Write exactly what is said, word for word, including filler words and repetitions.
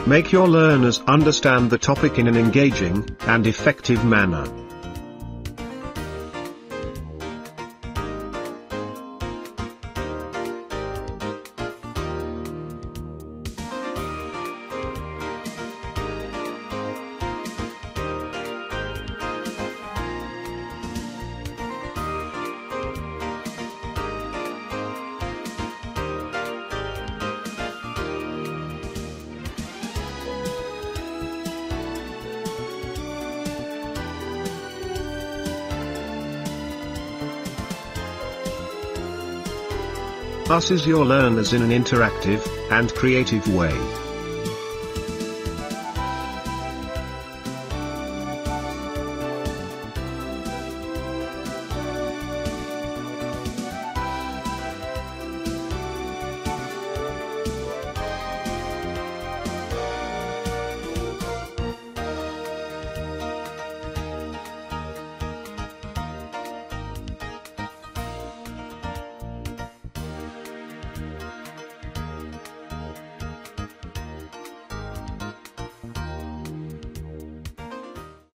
Make your learners understand the topic in an engaging and effective manner. Assess your learners in an interactive and creative way.